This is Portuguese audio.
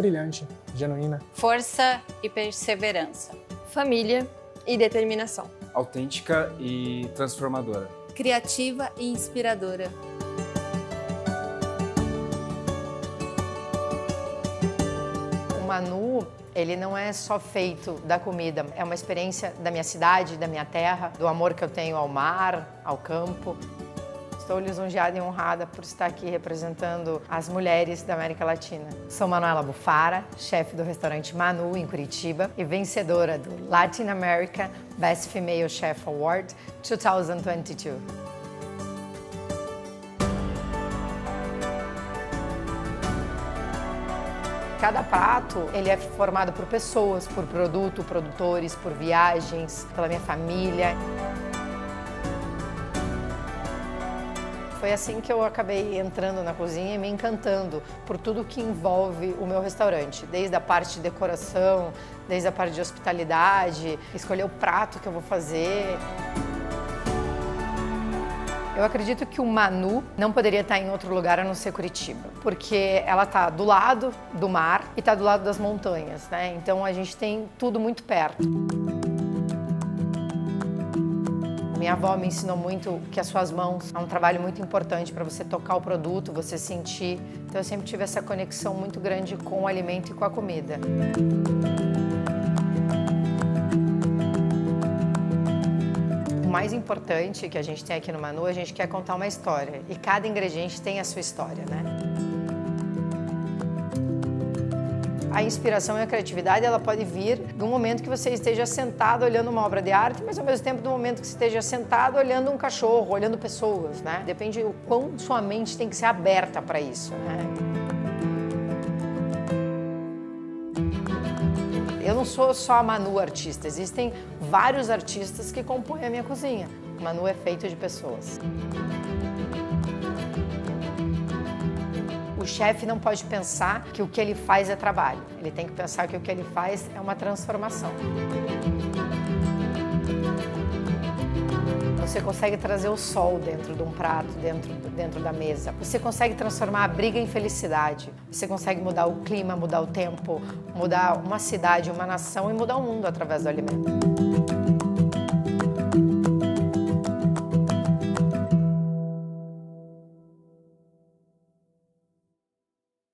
brilhante, genuína. Força e perseverança. Família e determinação. Autêntica e transformadora. Criativa e inspiradora. O Manu, ele não é só feito da comida, é uma experiência da minha cidade, da minha terra, do amor que eu tenho ao mar, ao campo. Estou lisonjeada e honrada por estar aqui representando as mulheres da América Latina. Sou Manuela Bufara, chefe do restaurante Manu, em Curitiba, e vencedora do Latin America Best Female Chef Award 2022. Cada prato, ele é formado por pessoas, por produto, produtores, por viagens, pela minha família. Foi assim que eu acabei entrando na cozinha e me encantando por tudo que envolve o meu restaurante, desde a parte de decoração, desde a parte de hospitalidade, escolher o prato que eu vou fazer. Eu acredito que o Manu não poderia estar em outro lugar a não ser Curitiba, porque ela está do lado do mar e está do lado das montanhas, né? Então a gente tem tudo muito perto. Minha avó me ensinou muito que as suas mãos é um trabalho muito importante para você tocar o produto, você sentir. Então eu sempre tive essa conexão muito grande com o alimento e com a comida. O mais importante que a gente tem aqui no Manu, a gente quer contar uma história. E cada ingrediente tem a sua história, né? A inspiração e a criatividade, ela pode vir de um momento que você esteja sentado olhando uma obra de arte, mas ao mesmo tempo do momento que você esteja sentado olhando um cachorro, olhando pessoas, né? Depende do quão sua mente tem que ser aberta para isso, né? Eu não sou só a Manu artista, existem vários artistas que compõem a minha cozinha. O Manu é feito de pessoas. O chefe não pode pensar que o que ele faz é trabalho. Ele tem que pensar que o que ele faz é uma transformação. Você consegue trazer o sol dentro de um prato, dentro da mesa. Você consegue transformar a briga em felicidade. Você consegue mudar o clima, mudar o tempo, mudar uma cidade, uma nação e mudar o mundo através do alimento.